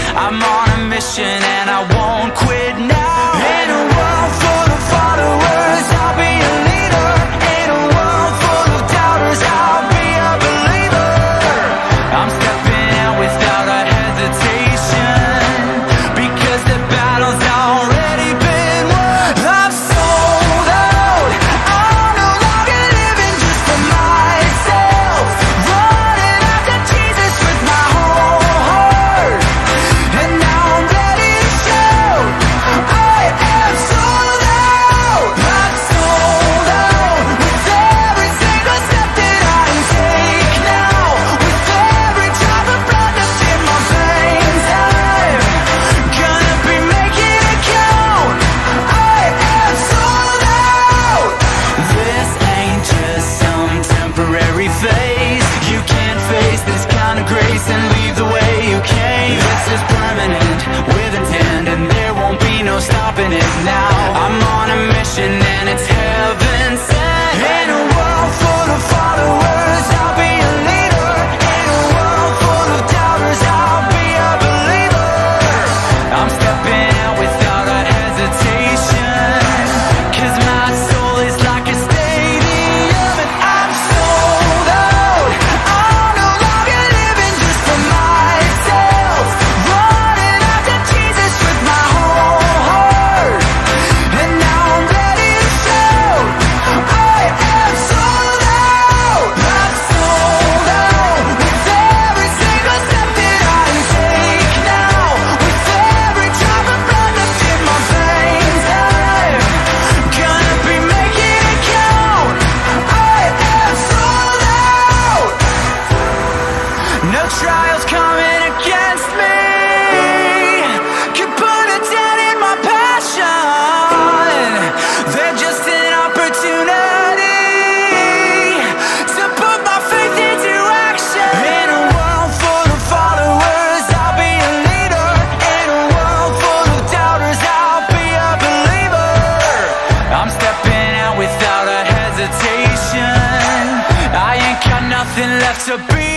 I'm on a mission and I won't quit now. In a world full of followers, I'll be a leader. In a world full of doubters, I'll be a believer. I'm stepping out without a hesitation, because the battle's already been won. I'm sold out, I'm no longer living just for myself, running after Jesus with my whole heart. And now I'm ready to shout, I am sold out. I'm sold out, with every single step that I take now, with every drop of blood that's in my veins. I'm gonna be making it count. I am sold out. This ain't just some temporary phase. You can't face this kind of grace and leave the way you came. This is permanent, with intent, and there won't be no stopping it now. I'm on a mission and it's heaven sent. In a world full of followers, I'll be a leader. In a world full of doubters, I'll be a believer. I'm stepping out without a hesitation, 'cause my soul is like a stadium. And I'm sold out, I'm no longer living just for myself, running after Jesus with my whole heart. And now I'm ready to shout, I am sold out. I'm sold out, with every single step that I take now, with every drop of blood that's in my veins. I'm gonna be making it count. I am sold out. No trials coming against me can put a dent in my passion. They're just an opportunity to put my faith into action. In a world full of followers, I'll be a leader. In a world full of doubters, I'll be a believer. I'm stepping out without a hesitation. I ain't got nothing left to be